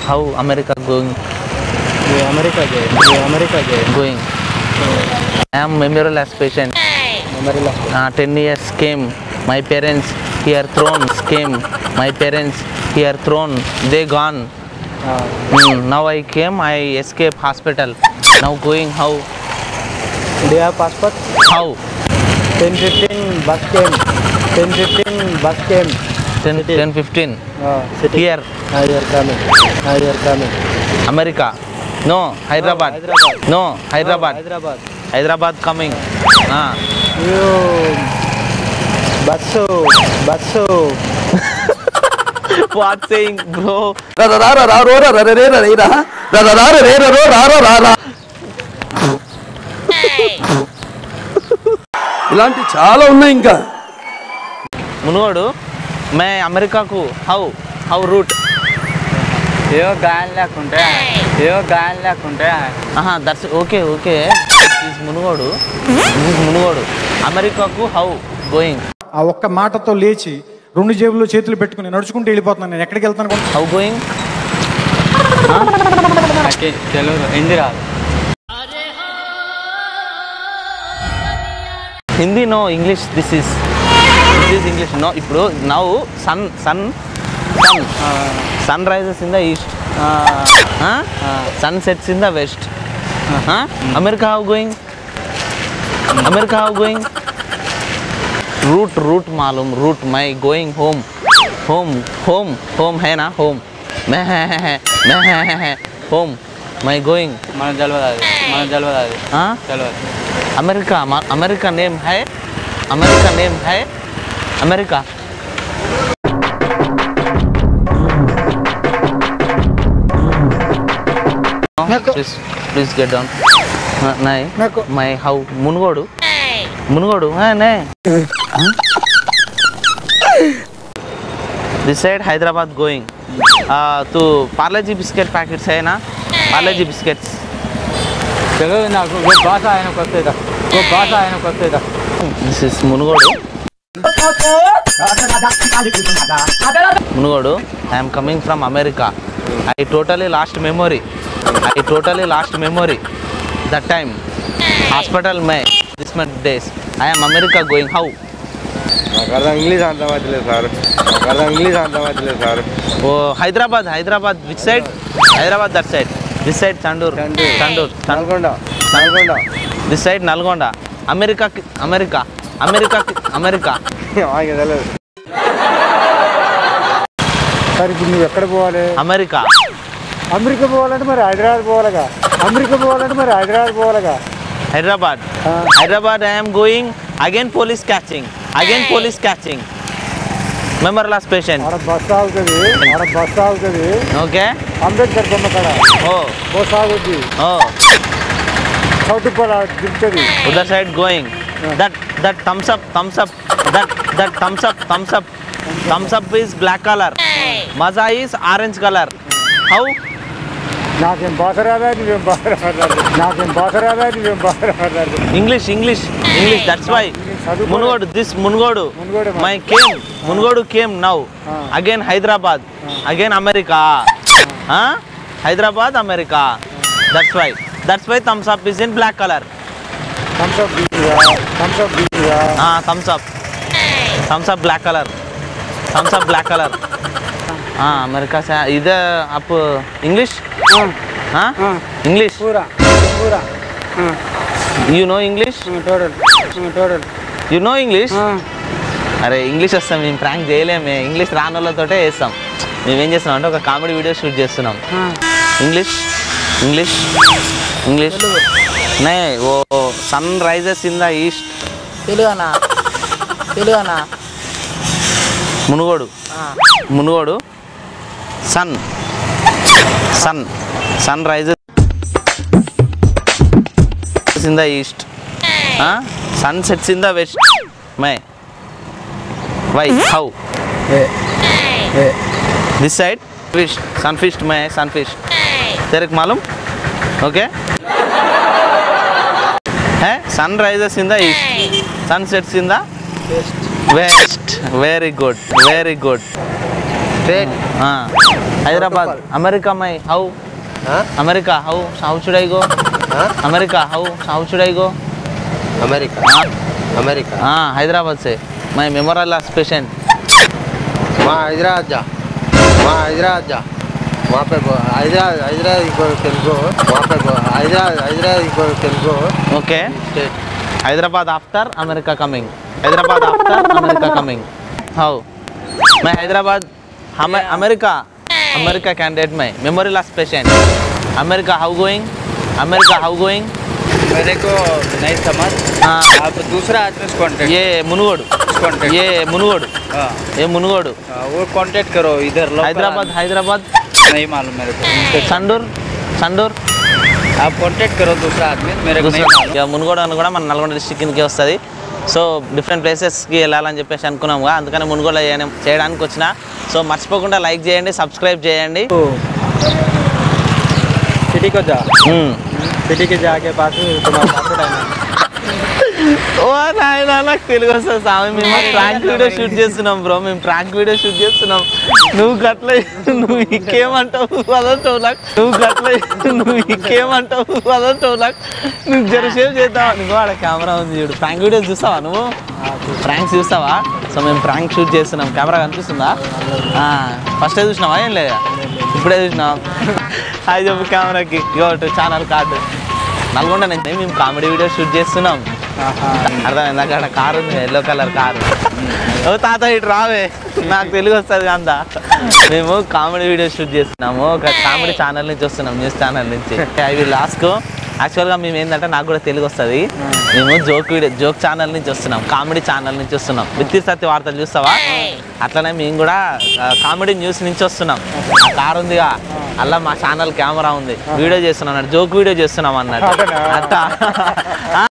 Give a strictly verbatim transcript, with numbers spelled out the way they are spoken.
how America going? Yeah, America going. Yeah, America going. Going. I am memorial as patient. Memorial as patient. Uh, ten years came. My parents here thrown. Came. My parents here thrown. They gone. Uh, Mm, now I came. I escape hospital. Now going how? do you have passport? How? ten fifteen bus came. ten fifteen bus came. ten, ten fifteen. Uh, city. Here. Uh, you are coming. Uh, you are coming. America. No, Hyderabad. No, Hyderabad. No, Hyderabad. Oh, Hyderabad. Hyderabad coming. Ah. You Basso, Basso. What saying, bro? ఇలాంటి చాలా ఉన్నాయి ఇంకా. మునుగోడు మే అమెరికాకు how how route ఏవో గాలి లేకుంటే ఏవో గాలి లేకుంటే ఆహా that's okay okay this Munugodu this Munugodu అమెరికాకు హౌ గోయింగ్. ఆ ఒక్క మాటతో లేచి రెండు జేబుల్లో చేతులు పెట్టుకుని నడుచుకుంటూ వెళ్ళిపోతున్నాను. నేను ఎక్కడికి వెళ్తాను? How going? తెలుగు హిందీ రాదు. Hindi no, English. This is this is English no. ఇప్పుడు now sun sun sun sun rises in the east, sun sets in the west. America how going? America how going? Route route मालूम route मैं going home home home home है ना home मैं है है है मैं है है है होम मैं गोइंग. మన జల్వదాది మన జల్వదాది हाँ జల్వదాది. अमेरिका अमेरिका नेम है अमेरिका नेम है America. Please please get down. नहीं मैं हाउ मुनुगोडु मुनुगोडु है नहीं. This side Hyderabad going. तो पार्ले-जी बिस्किट पैकेट्स है ना, पार्ले-जी बिस्किट्स. తెలుగు నాకు భాష ఆయనకు వస్తుందా ఓ భాష ఆయనకు వస్తుందా. This is Munugodu. Munugodu. I am coming from America. I totally lost memory. I totally lost memory. That time, hospital में this much days. I am America going. How? నాకు ఇంగ్లీష్ అర్థమవుతలేదు సార్. నాకు ఇంగ్లీష్ అర్థమవుతలేదు sir. Oh, Hyderabad. Hyderabad. Which side? Hyderabad. That side. This side Chandur. Chandur. Nalgonda Nalgonda. This side Nalgonda. America. America. America. America. ఆగే తెలియదు sir. ఇప్పుడు నువ్వు ఎక్కడ పోవాలి? America. అమెరికా పోవాలంటే మరి హైదరాబాద్ పోవాలిగా. అమెరికా పోవాలంటే మరి హైదరాబాద్ పోవాలిగా. Hyderabad. Hyderabad. I am going. Again police catching. Again police catching. Member last patient. ఆడ బస్సు ఆగుతుంది, ఆడ బస్సు ఆగుతుంది. Okay. అంబేద్కర్ బొమ్మ కాడ Oh. బస్సు ఆగుద్ది. Oh. చౌటుపల దిగుతుంది. Other side going. That that thumbs up, thumbs up. That that thumbs up, thumbs up. Thumbs up is black color. Maza is orange color. How? నాకేం భాష రాదా, నువ్వేం భాష మాట్లాడు. నాకేం భాష రాదా, నువ్వేం భాష మాట్లాడు. English, English, English. That's why. Munugodu. This Munugodu. Munugodu. My came. Munugodu came now. Again Hyderabad. Again America. Huh? Hyderabad, America. That's why. That's why thumbs up is in black color. Thumbs up దీనిగా, thumbs up దీనిగా. Ah, thumbs up. Thumbs up black color. Thumbs up black color. Ah, America से इधर आप English? हाँ? English? పూరా పూరా. You know English? Total total. You know English? అరే English వస్తాం, మేము ప్రాంక్ చేయలేమే. ఇంగ్లీష్ రాని వాళ్ళతోటే వేస్తాం. మేమేం చేస్తున్నాం అంటే ఒక కామెడీ వీడియో షూట్ చేస్తున్నాం. ఇంగ్లీష్ ఇంగ్లీష్ ఇంగ్లీష్ నే ఓ sun rises in the east. తెలుగనా తెలుగనా Munugodu Munugodu sun sun sun rises in the east, huh? Sun sets in the west. May why how? This side fish, sun fish may sun fish. तेरे को मालूम? Okay? है sun rises in the east, sun sets in the west. West. Very good, very good. State Hyderabad America మై how America how how should I go America how how should I go America America हाँ हैदराबाद से मैं memorial loss patient वहाँ हैदराबाद जा वहाँ हैदराबाद जा वहाँ पे हैदराबाद हैदराबाद को तेलुगु वहाँ पे हैदराबाद हैदराबाद को Telugu okay state Hyderabad after America coming Hyderabad after America coming how मैं हैदराबाद हम अमेरिका अमेरिका कैंडिडेट में memorial loss patient America how going America how going मेरे को नहीं समझ हाँ आप दूसरा एड्रेस कॉन्टेक्ट ये मुनुगोडु कॉन्टेक्ट ये मुनुगोडु हाँ ये मुनुगोडु वो कांटेक्ट करो इधर local हैदराबाद हैदराबाद नहीं मालूम मेरे को संडूर संडूर आप कांटेक्ट करो दूसरा आदमी मेरे को नहीं मालूम ఇక మునుగోడు అని కూడా మన నల్గొండ డిస్ట్రిక్ట్ కిందకి వస్తుంది సో డిఫరెంట్ ప్లేసెస్కి వెళ్ళాలని చెప్పేసి అనుకున్నాముగా అందుకని మునుగోడు చేయడానికి వచ్చిన సో మర్చిపోకుండా లైక్ చేయండి సబ్స్క్రైబ్ చేయండి सिटी को जा सिटी के जाके पास तुम्हारा पासवर्ड है ఓ నాయనా నాకు తెలుగు వస్తుంది స్వామి మేము ప్రాంక్ వీడియో షూట్ చేస్తున్నాం బ్రో మేము ప్రాంక్ వీడియో షూట్ చేస్తున్నాం నువ్వు గట్ల నువ్వు ఇంకేమంటావు అదంటావు నాకు నువ్వు గట్ల నువ్వు ఇంకేమంటావు అదంటావు నాకు నువ్వు జరసేపు చేద్దావా నువ్వు ఆడ కెమెరా ఉంది చూడు ప్రాంక్ వీడియోస్ చూస్తావా నువ్వు ప్రాంక్స్ చూస్తావా సో మేము ప్రాంక్ షూట్ చేస్తున్నాం కెమెరా కనిపిస్తుందా ఫస్టే చూసినావా ఏం లేదా ఇప్పుడే చూసినాం అది చెప్పు కెమెరాకి ఇవ్వటు ఛానల్ కార్డు నల్గొండ నుంచి మేము కామెడీ వీడియో షూట్ చేస్తున్నాం అర్థమైంది అక్కడ కారు ఉంది ఎల్లో కలర్ కారు ఓ తాత ఇటు రావే నాకు తెలుగు వస్తుంది అంతా మేము కామెడీ వీడియో షూట్ చేస్తున్నాము ఒక కామెడీ ఛానల్ నుంచి వస్తున్నాం న్యూస్ ఛానల్ నుంచి ఐ విల్ ఆస్క్ యాక్చువల్గా మేము ఏంటంటే నాకు కూడా తెలుగు వస్తుంది మేము జోక్ వీడియో జోక్ ఛానల్ నుంచి వస్తున్నాం కామెడీ ఛానల్ నుంచి వస్తున్నాం విత్తి సత్య వార్తలు చూస్తావా అట్లనే మేము కూడా కామెడీ న్యూస్ నుంచి వస్తున్నాం ఆ కారు ఉందిగా అలా మా ఛానల్ కెమెరా ఉంది వీడియో చేస్తున్నాం అన్నట్టు జోక్ వీడియో చేస్తున్నాం అన్నట్టు అట్లా